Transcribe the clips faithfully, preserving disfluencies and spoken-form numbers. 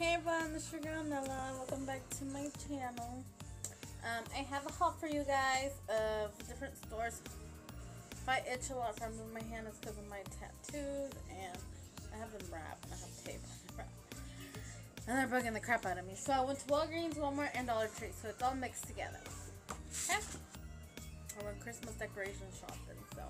Hey everyone, this is your girl Nella. Welcome back to my channel. Um, I have a haul for you guys of different stores. If I itch a lot from moving my hand, it's because of my tattoos, and I have them wrapped. I have tape on them wrapped. And they're bugging the crap out of me. So I went to Walgreens, Walmart, and Dollar Tree, so it's all mixed together. Okay? I went Christmas decoration shopping, so.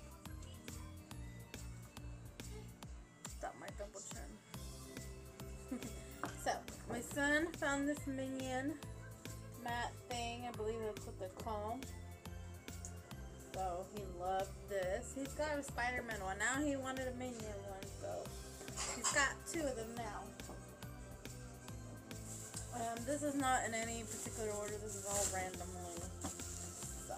Stop my double chin. So, my son found this Minion mat thing. I believe that's what they're called. So, he loved this. He's got a Spider-Man one. Now he wanted a Minion one, so he's got two of them now. Um, this is not in any particular order. This is all randomly. So,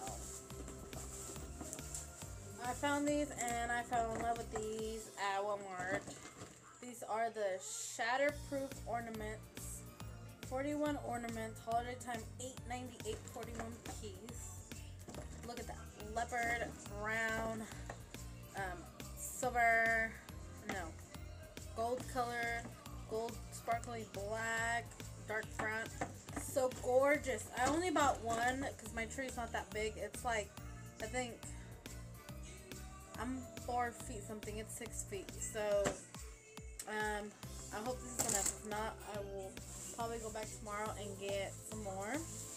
I found these and I fell in love with these at Walmart. These are the Shatterproof ornaments. forty-one ornaments, holiday time, eight ninety-eight, forty-one piece. Look at that. Leopard, brown, um, silver, no, gold color, gold sparkly black, dark front. So gorgeous. I only bought one because my tree's not that big. It's like, I think, I'm four feet something. It's six feet. So, Um, I hope this is enough. If not, I will probably go back tomorrow and get some more.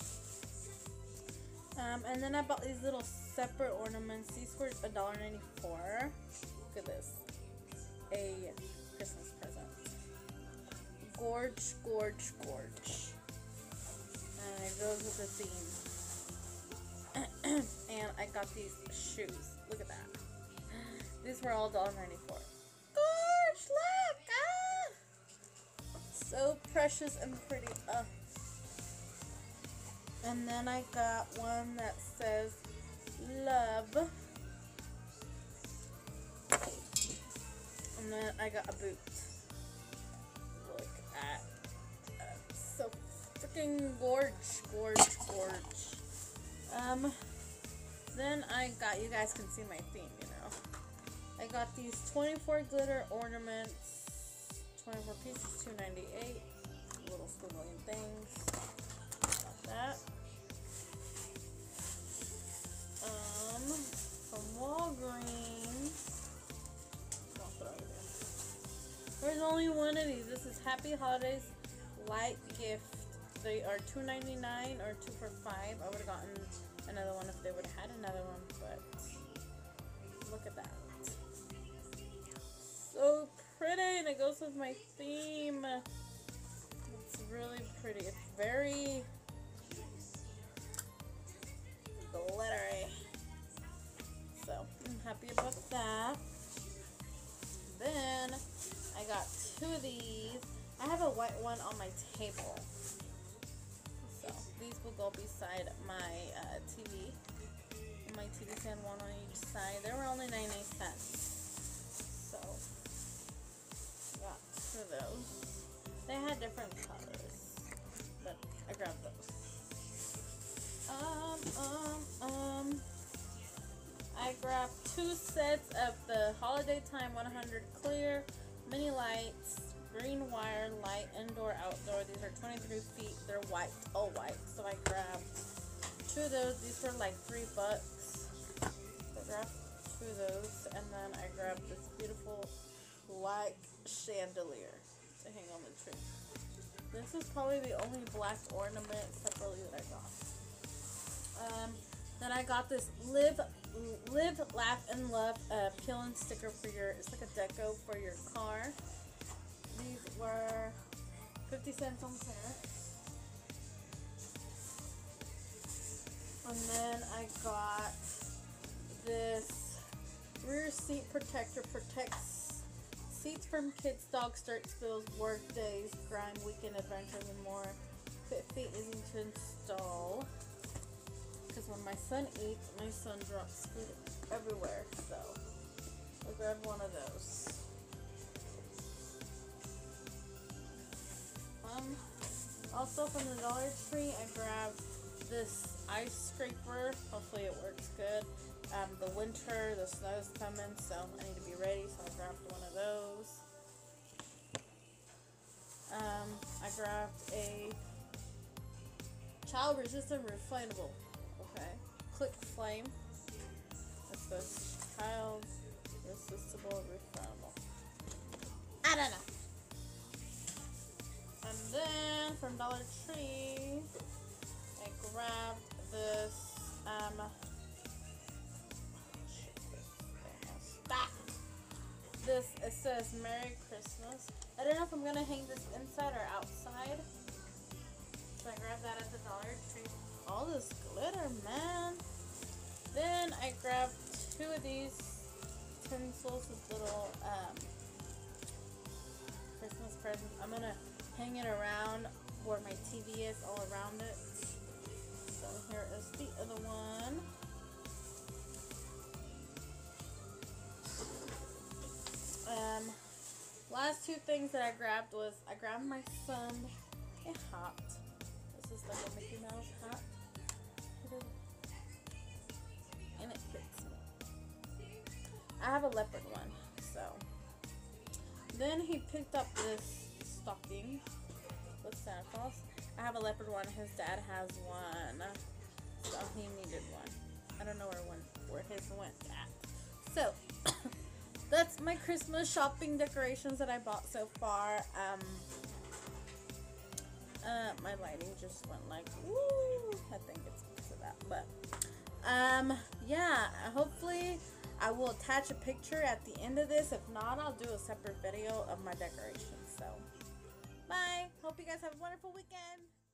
Um, and then I bought these little separate ornaments. These were a dollar ninety-four. Look at this. A Christmas present. Gorge, gorge, gorge. And it goes with the theme. And I got these shoes. Look at that. These were all a dollar ninety-four. Gorge, look! Ah! So precious and pretty. Uh. And then I got one that says love. And then I got a boot. Look at that. So freaking gorge, gorge, gorge. Um, then I got, you guys can see my theme, you know. I got these twenty-four glitter ornaments, twenty-four pieces, two ninety-eight, little squiggly things. Got that. Um, from Walgreens. I'll throw it in. There's only one of these. This is Happy Holidays Light Gift. They are two ninety-nine or two for five. I would have gotten another one if they would have had another one, but look at that. So pretty, and it goes with my theme. It's really pretty. It's very glittery. So I'm happy about that. Then I got two of these. I have a white one on my table. So these will go beside my uh, T V. My T V stand, one on each side. They were only ninety-nine cents. So got two of those. They had different colors, but I grabbed those. Um, um, um, I grabbed two sets of the Holiday Time one hundred clear mini lights, green wire light, indoor, outdoor. These are twenty-three feet. They're white, all white. So I grabbed two of those. These were like three bucks. So I grabbed two of those, and then I grabbed this beautiful black chandelier to hang on the tree. This is probably the only black ornament separately that I got. Um, then I got this Live, Live, Laugh, and Love uh, peel and sticker for your, it's like a deco for your car. These were fifty cents on pair. And then I got this rear seat protector. Protects seats from kids, dogs, dirt spills, work days, crime, weekend adventures, and more. Fit feet easy to install. Because when my son eats, my son drops food everywhere. So I grabbed one of those. Um, also from the Dollar Tree, I grabbed this ice scraper. Hopefully it works good. Um, the winter, the snow's coming, so I need to be ready. So I grabbed one of those. Um, grabbed a child resistant reflatable. Okay. Click flame. That's the child resistable reflatable. I don't know. And then from Dollar Tree, I grabbed this um stop. This, it says Merry Christmas. I don't know if I'm gonna hang this inside or outside. So I grabbed that at the Dollar Tree. All this glitter, man. Then I grabbed two of these tinsels with little um, Christmas presents. I'm gonna hang it around where my T V is, all around it. So here is the other one. Um, last two things that I grabbed was I grabbed my son a hat. This is like a Mickey Mouse hat, and it fits me. I have a leopard one, so. Then he picked up this stocking with Santa Claus. I have a leopard one. His dad has one, so he needed one. I don't know where one where his went at. So. That's my Christmas shopping decorations that I bought so far. Um, uh, my lighting just went like, woo! I think it's because of that. But, um, yeah, hopefully I will attach a picture at the end of this. If not, I'll do a separate video of my decorations. So, bye! Hope you guys have a wonderful weekend.